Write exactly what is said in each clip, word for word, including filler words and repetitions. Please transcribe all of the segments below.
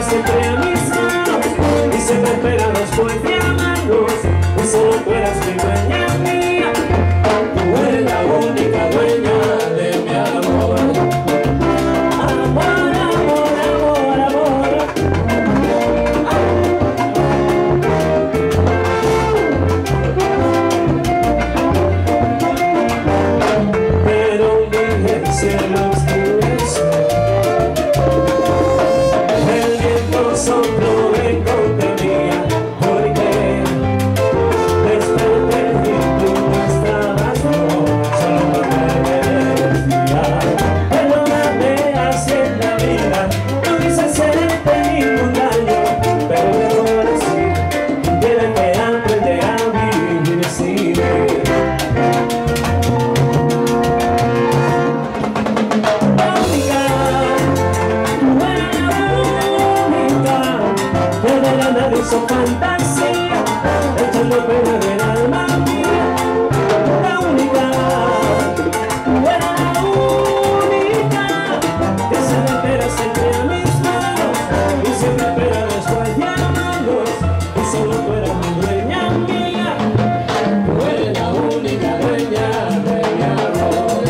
siempre a mis manos y siempre espera después de amarnos. Y solo tú eras mi dueña mía. Tú eres la única dueña de mi amor. Amor, amor, amor, amor. Pero un día el cielo oscureció, el viento sopló en contra mía, porque desperté y tú no estabas, no, solo porque me decía, perdóname así en la vida, no quise hacerte ningún daño, pero mejor así, tienes que aprender a vivir sin mí. Hizo fantasía, echando pena del alma mía. La única, tú eras la única, que se me espera siempre a mis manos y siempre espera después de amarnos. Y solo tú eras mi dueña mía. Tú eres la única dueña de mi amor.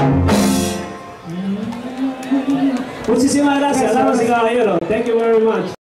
Muchísimas gracias, damas y caballeros. Thank you very much.